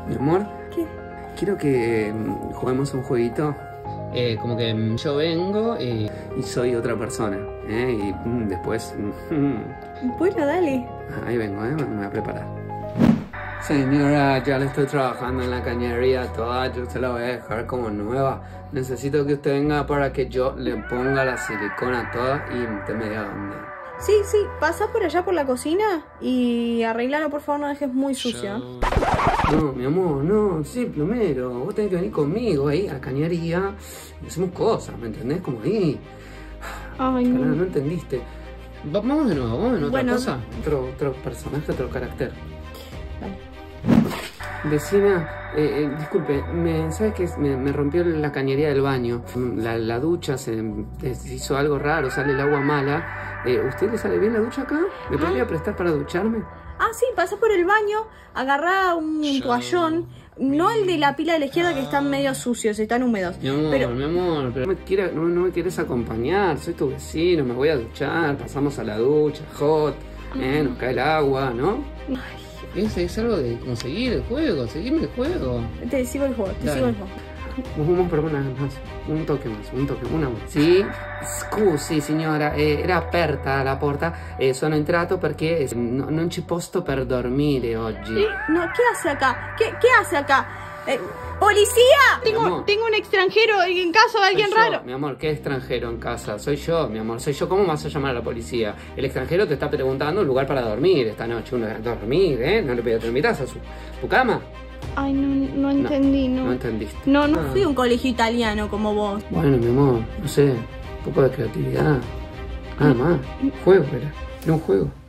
Mi amor, ¿Qué? quiero que juguemos un jueguito. Como que yo vengo y soy otra persona. Y después... Bueno, dale. Ahí vengo, me voy a preparar. Señora, ya le estoy trabajando en la cañería toda, yo se la voy a dejar como nueva. Necesito que usted venga para que yo le ponga la silicona toda y usted me diga dónde. Sí, pasa por allá por la cocina y arreglalo, por favor, no dejes muy sucia. No, mi amor, no, sí, plomero, vos tenés que venir conmigo ahí a la cañería y hacemos cosas, ¿me entendés? Como ahí. Ay, no. No entendiste. Vamos de nuevo, vamos en otra cosa. Otro personaje, otro carácter. Vecina, disculpe, ¿sabes qué? Me rompió la cañería del baño. La ducha se hizo algo raro, sale el agua mala. ¿Usted le sale bien la ducha acá? ¿Me podría prestar para ducharme? Ah, sí, pasa por el baño, agarrá un toallón. No el de la pila de la izquierda, que están medio sucios, están húmedos. Mi amor, pero no me quieres acompañar. Soy tu vecino, me voy a duchar, pasamos a la ducha, hot, nos cae el agua, ¿no? Es algo de conseguir el juego, seguirme el juego. Te sigo el juego, sigo el juego. Pero una más, un toque más, una más. Sì, scusi signora, era aperta la porta e sono entrato perché non ci posto per dormire oggi. No, ¿qué hace acá? ¿Qué hace acá? ¡Policía! Tengo un extranjero en casa de alguien raro. Mi amor, ¿qué extranjero en casa? Soy yo, mi amor, soy yo. ¿Cómo vas a llamar a la policía? El extranjero te está preguntando un lugar para dormir esta noche. Dormir, ¿eh? ¿No le invitas a tu cama? Ay, no entendí, no. No entendiste. No fui a un colegio italiano como vos. Bueno, mi amor, no sé, un poco de creatividad. Nada más. Juego era un juego.